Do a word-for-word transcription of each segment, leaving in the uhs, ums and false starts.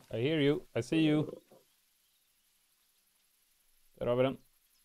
I hear you, I see you. Där har vi den.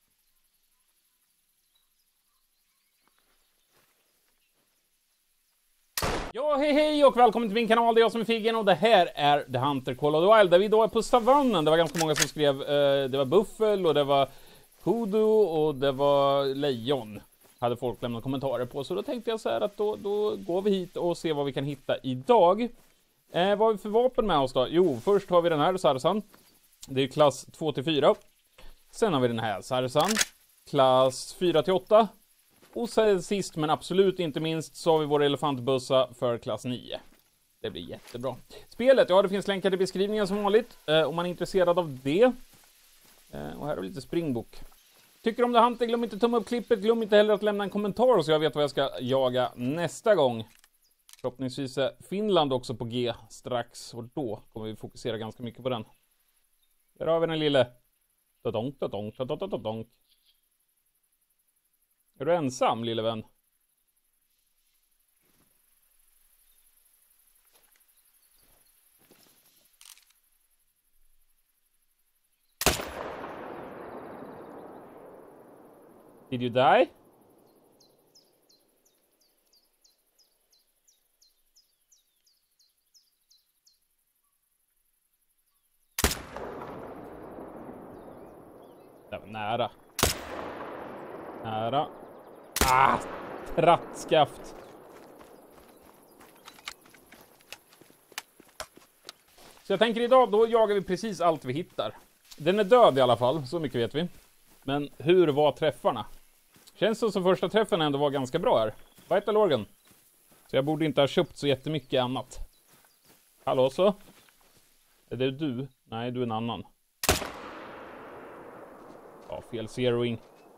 Ja, hej hej och välkommen till min kanal. Det är jag som är Figgen och det här är The Hunter Call of the Wild. Där vi då är på savannen. Det var ganska många som skrev, eh, det var buffel och det var kudu och det var lejon. Hade folk lämnat kommentarer på. Så då tänkte jag så här att då, då går vi hit och ser vad vi kan hitta idag. Eh, vad har vi för vapen med oss då? Jo, först har vi den här Sarsan. Det är klass två till fyra. Sen har vi den här Sarsan. Klass fyra till åtta. Och sen sist men absolut inte minst så har vi vår elefantbussa för klass nio. Det blir jättebra. Spelet, ja det finns länkar i beskrivningen som vanligt. Eh, om man är intresserad av det. Eh, och här har vi lite springbok. Tycker du om det Hunter, glöm inte tumma upp klippet. Glöm inte heller att lämna en kommentar så jag vet vad jag ska jaga nästa gång. Förhoppningsvis är Finland också på G strax. Och då kommer vi fokusera ganska mycket på den. Där har vi den lille. Tadonk, tadonk, tadonk, tadonk. Är du ensam, lille vän? Did you die? Det var nära. Nära. Ah, trattskaft. Så jag tänker idag, då jagar vi precis allt vi hittar. Den är död i alla fall, så mycket vet vi. Men hur var träffarna? Känns det som första träffen ändå var ganska bra här. Vital Organ. Så jag borde inte ha köpt så jättemycket annat. Hallå så? Är det du? Nej, du är en annan. Ja, fel zeroing.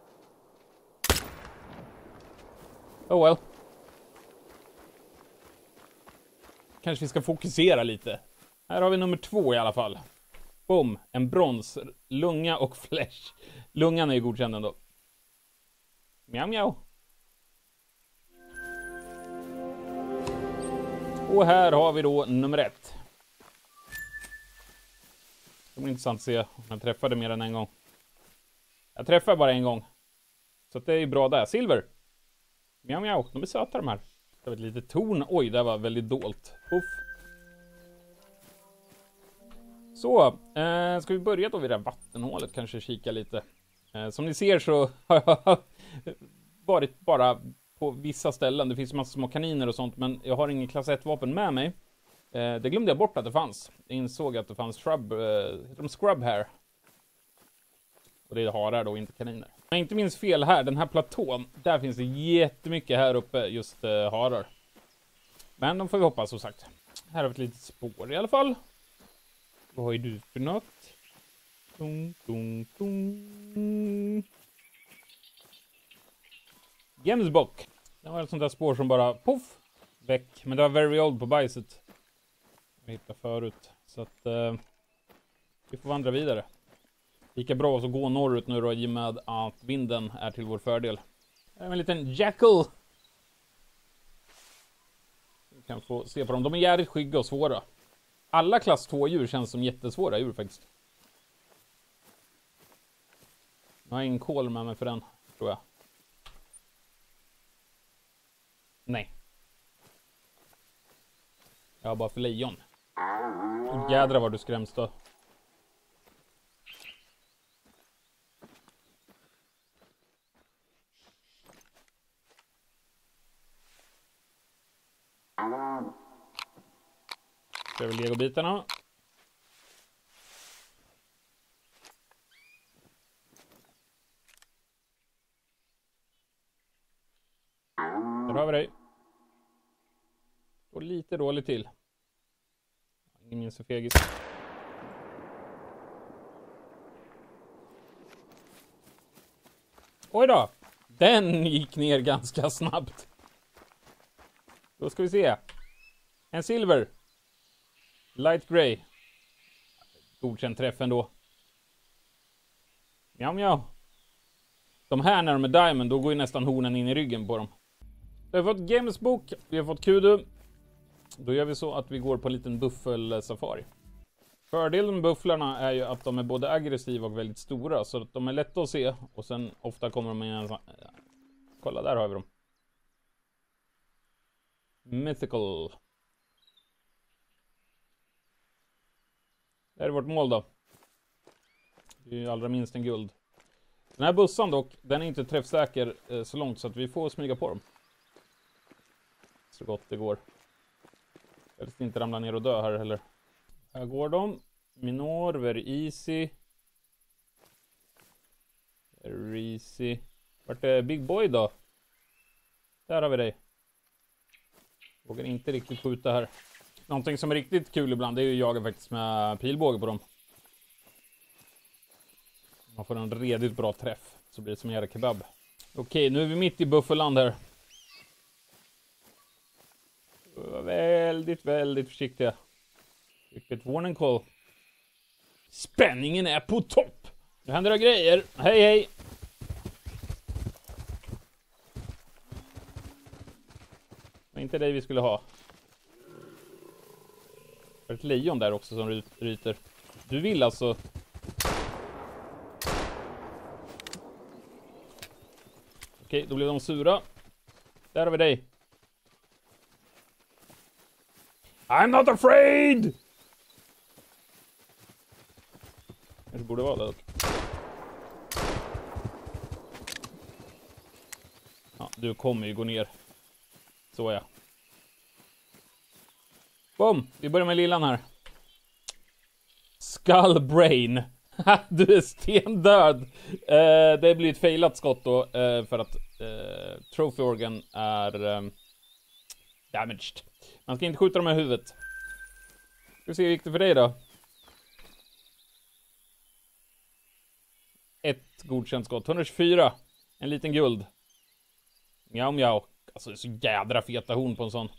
Oh well. Kanske vi ska fokusera lite. Här har vi nummer två i alla fall. Boom, en brons, lunga och flesh. Lungan är ju godkänd ändå. Mjau mjau. Och här har vi då nummer ett. Det blir intressant att se om jag träffade mer än en gång. Jag träffar bara en gång. Så det är ju bra där. Silver. Mjau mjau, de är söta de här. Det var ett litet torn. Oj, det var väldigt dolt. Uff. Så, eh, ska vi börja då vid det här vattenhålet. Kanske kika lite. Eh, som ni ser så har jag varit bara på vissa ställen. Det finns massa små kaniner och sånt. Men jag har ingen klass ett-vapen med mig. Eh, det glömde jag bort att det fanns. Jag insåg att det fanns shrub, eh, de scrub här. Och det är harar då, inte kaniner. Om jag inte minns fel här, den här platån. Där finns det jättemycket här uppe, just eh, harar. Men de får vi hoppas som sagt. Här har vi ett litet spår i alla fall. Vad är du för något? Dum, dum, dum. Gemsbock. Det var ett sånt där spår som bara poff, väck. Men det var very old på bajset. Jag hittade förut. Så att eh, vi får vandra vidare. Lika bra att gå norrut nu då i och med att vinden är till vår fördel. Här är en liten jackal. Vi kan få se på dem. De är jävligt skygga och svåra. Alla klass två-djur känns som jättesvåra djur faktiskt. Jag har ingen kol med mig för den, tror jag. Nej. Jag har bara för lejon. Och jädra vad du skräms då. Ska vi legobitarna. Där har vi dig. Och lite dåligt till. Ingen minns för fegis. Oj då. Den gick ner ganska snabbt. Då ska vi se. En silver. Light grey. Godkänd träff ändå. Mjau mjau. De här när de är diamond, då går ju nästan hornen in i ryggen på dem. Vi har fått gamesbok, vi har fått kudu. Då gör vi så att vi går på en liten buffelsafari. Fördelen med bufflarna är ju att de är både aggressiva och väldigt stora. Så att de är lätta att se. Och sen ofta kommer de in en sån... Kolla, där har vi dem. Mythical. Det är vårt mål då. Det är ju allra minst en guld. Den här bussan dock, den är inte träffsäker eh, så långt så att vi får smyga på dem. Så gott det går. Jag vill inte ramla ner och dö här heller. Här går de. Minor, very easy. Very easy. Vart är Big Boy då? Där har vi dig. Vågar inte riktigt skjuta här. Någonting som är riktigt kul ibland är ju att jaga faktiskt med pilbåge på dem. Man får en redigt bra träff. Så blir det som en jävla kebab. Okej, nu är vi mitt i buffeland här. Väldigt, väldigt försiktiga. Vilket warning call. Spänningen är på topp. Nu händer det grejer. Hej, hej. Det var inte dig vi skulle ha. Det är ett lejon där också som ryter. Du vill alltså... Okej, då blir de sura. Där har vi dig. I'm not afraid! Det borde vara det dock. Ja, du kommer ju gå ner. Så är jag. Boom! Vi börjar med lillan här. Skull Brain. Du är stendöd. Eh, det blir ett failat skott då. Eh, för att eh, Trophy Organ är eh, damaged. Man ska inte skjuta dem i huvudet. Ska vi se hur gick det för dig då? Ett godkänt skott. hundratjugofyra. En liten guld. Mjau mjau. Alltså det är så jädra feta horn på en sån.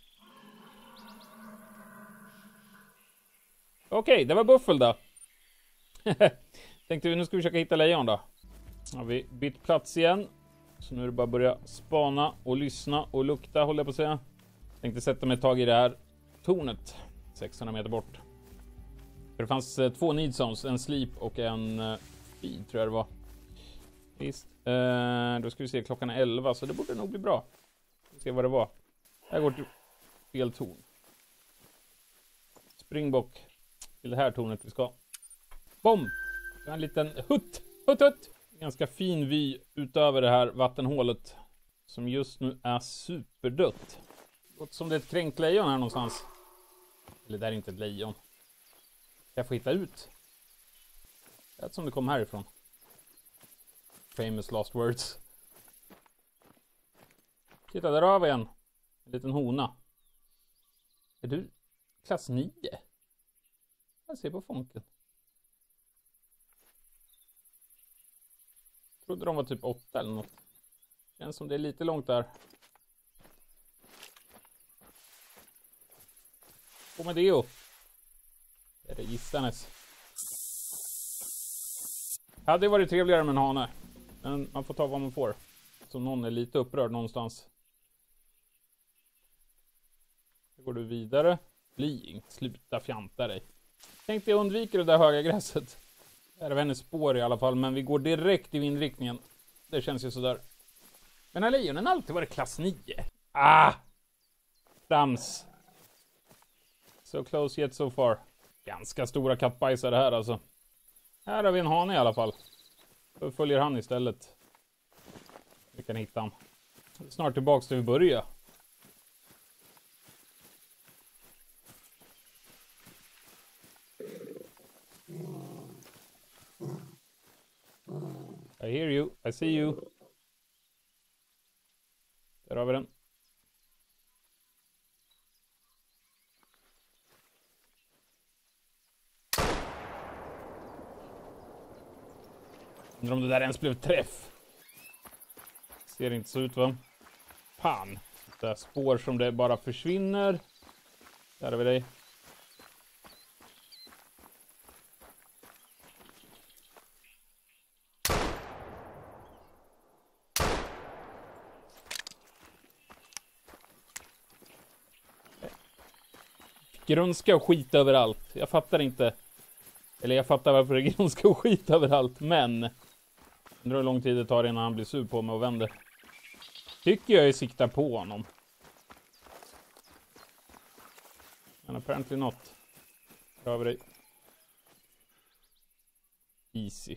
Okej, okay, det var buffel då. Tänkte vi, nu ska vi försöka hitta lejon då. Har vi bytt plats igen. Så nu är det bara att börja spana och lyssna och lukta, håller jag på att säga. Tänkte sätta mig tag i det här tornet. sexhundra meter bort. För det fanns eh, två need zones, en sleep och en eh, feed tror jag det var. Visst. Eh, då ska vi se, klockan är elva så det borde nog bli bra. Vi ska se vad det var. Här går till fel torn. Springbock. Till det här tornet vi ska. Bom! En liten hutt, hutt, hutt. Ganska fin vy utöver det här vattenhålet. Som just nu är superdött. Låter som det är ett kränkt lejon här någonstans. Eller det är inte ett lejon. Jag får hitta ut. Det är som det kom härifrån. Famous last words. Titta, där har vi en. En liten hona. Är du klass nio? Jag ser på fonken. Trodde de var typ åtta eller något. Känns som det är lite långt där. På med Deo. Det är det gissanes. Hade varit trevligare med en hane. Men man får ta vad man får. Så någon är lite upprörd någonstans. Då går du vidare. Bli, sluta fjanta dig. Tänkte jag undviker det där höga gräset. Här är hennes spår i alla fall. Men vi går direkt i vindriktningen. Det känns ju sådär. Men har lejonen alltid varit klass nio? Ah! Dams. So close yet so far. Ganska stora kattbajsare här alltså. Här har vi en hane i alla fall. Då följer han istället. Vi kan hitta han. Snart tillbaks till vi börjar. I hear you, I see you. Där har vi den. Undrar om det där ens blev träff. Ser inte så ut va? Pan. Det är spår som det bara försvinner. Där har vi dig. Grönska och skit överallt. Jag fattar inte. Eller jag fattar varför Region ska skita överallt, men undrar hur lång tid det tar innan han blir sur på mig och vänder. Tycker jag siktar på honom. Men apparently not. Där har vi dig. Easy.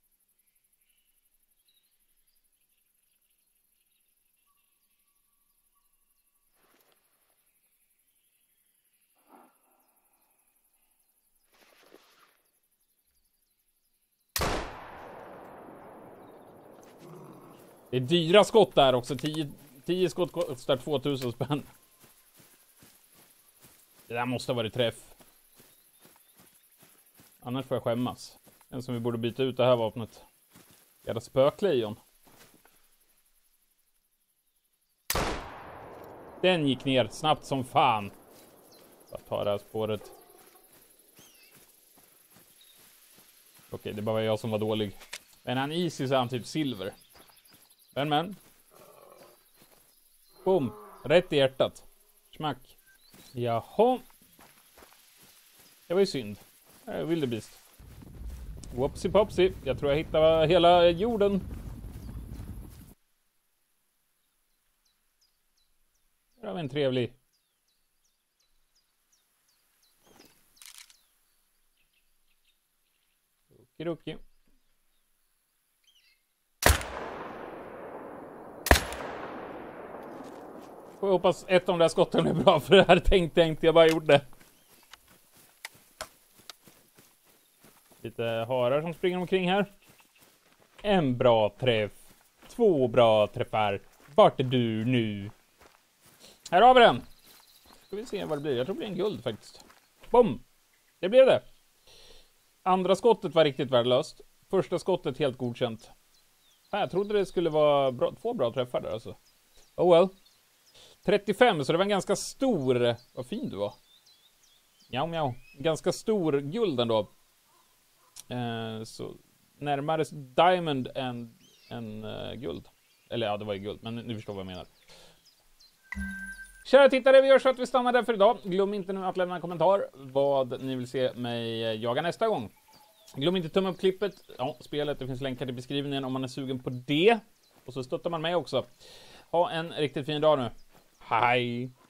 Det är dyra skott där också. tio skott kostar tvåtusen spänn. Det där måste ha varit träff. Annars får jag skämmas. En som vi borde byta ut det här vapnet. Jävla spöklejon. Den gick ner snabbt som fan. Jag tar det här spåret. Okej, det bara var jag som var dålig. Men han easy så är han typ silver. Men men. Boom. Rätt i hjärtat. Smack. Jaha. Det var ju synd. Jag vill det bist. Whoopsie popsie. Jag tror jag hittade hela jorden. Det var en trevlig. Okidoki. Jag hoppas ett av de där skotten är bra, för det här tänkte jag inte, jag bara gjorde det. Lite harar som springer omkring här. En bra träff. Två bra träffar. Vart är du nu? Här har vi den. Ska vi se vad det blir. Jag tror det blir en guld faktiskt. Boom. Det blev det. Andra skottet var riktigt värdelöst. Första skottet helt godkänt. Jag trodde det skulle vara bra, två bra träffar där alltså. Oh well. trettiofem, så det var en ganska stor... Vad fin du var. Mjau, mjau. Ganska stor guld ändå. Eh, så närmare diamond än, än uh, guld. Eller ja, det var ju guld, men ni förstår vad jag menar. Kära tittare, vi gör så att vi stannar där för idag. Glöm inte nu att lämna en kommentar vad ni vill se mig jaga nästa gång. Glöm inte tumma upp klippet. Ja, spelet, det finns länkar i beskrivningen om man är sugen på det. Och så stöttar man mig också. Ha en riktigt fin dag nu. Hej!